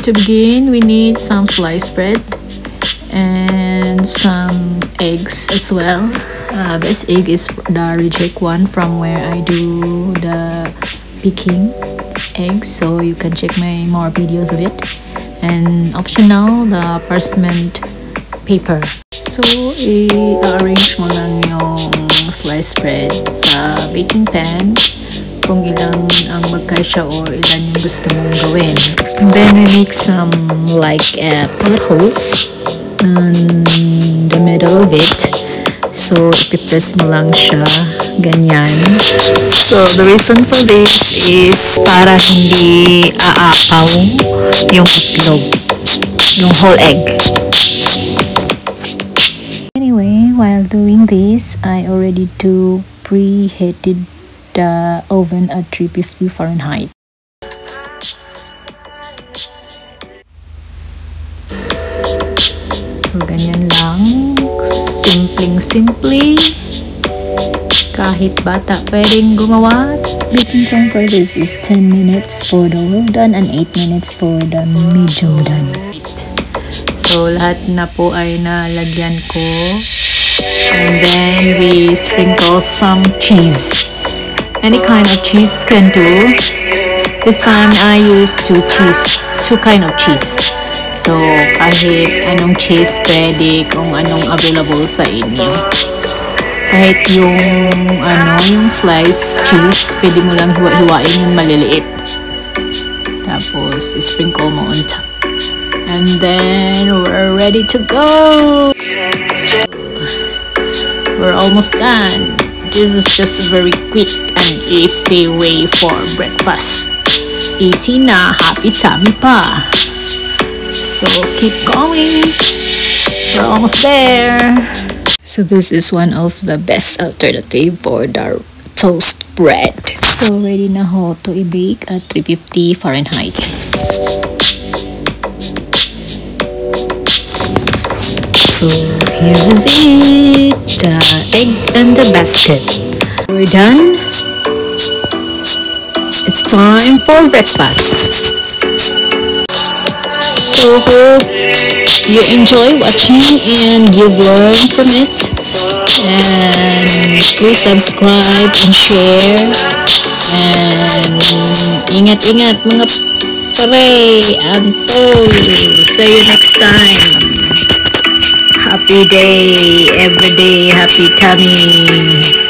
To begin, we need some sliced bread and some eggs as well. This egg is the reject one from where I do the picking eggs, so you can check my more videos of it. And optional, the parchment paper. So, i-arrange mo lang yung sliced bread sa baking pan kung ilang ang magkasya or ilan yung gusto mong gawin. And then we make some like pellet holes in the middle of it. So, ipipress mo lang siya ganyan. So, the reason for this is para hindi aapaw yung itlog, yung whole egg. Anyway, while doing this, I already preheated the oven at 350 Fahrenheit. So, ganyan lang. Simpleng-simple. Kahit bata pwedeng gumawa. Baking time for this is 10 minutes for the well done and 8 minutes for the medium done. So, lahat na po ay nalagyan ko. And then, we sprinkle some cheese. Any kind of cheese can do. This time, I use two kind of cheese. So, kahit anong cheese pwede kung anong available sa inyo. Kahit yung sliced cheese, pwede mo lang hiwa-hiwain yung maliliit. Tapos, sprinkle mo on top. And then, we're ready to go! We're almost done. This is just a very quick and easy way for breakfast. Easy na, happy tummy pa. So keep going. We're almost there. So this is one of the best alternative for the toast bread. So ready na ho to i-bake at 350 Fahrenheit. So here is it, the egg and the basket. We're done. It's time for breakfast. So hope you enjoy watching and you learn from it. And please subscribe and share. And ingat-ingat mga pare. Anto. See you next time. Happy day, every day, happy tummy.